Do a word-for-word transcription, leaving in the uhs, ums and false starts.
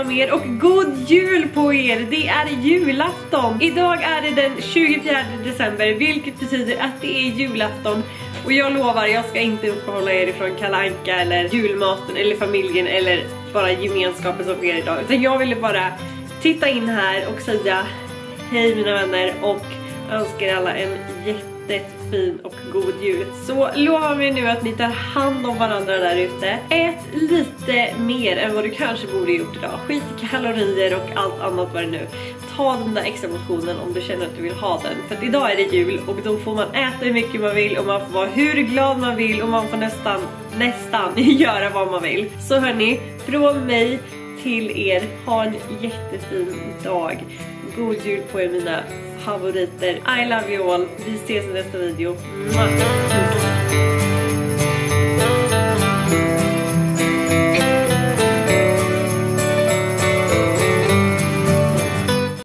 er och god jul på er. Det är julafton. Idag är det den tjugofjärde december, vilket betyder att det är julafton. Och jag lovar, jag ska inte uppehålla er ifrån Kalle Anka eller julmaten eller familjen eller bara gemenskapen som sker idag. Utan jag ville bara titta in här och säga hej mina vänner och önskar er alla en jättefin och god jul. Så lova mig nu att ni tar hand om varandra där ute. Ät lite mer än vad du kanske borde gjort idag. Skit i kalorier och allt annat vad det nu. Ta den där extra motionen om du känner att du vill ha den. För att idag är det jul och då får man äta hur mycket man vill och man får vara hur glad man vill och man får nästan, nästan göra vad man vill. Så hörni, från mig till er, ha en jättefin dag. God jul på er mina favoriter. I love you all. Vi ses i nästa video. Mwah.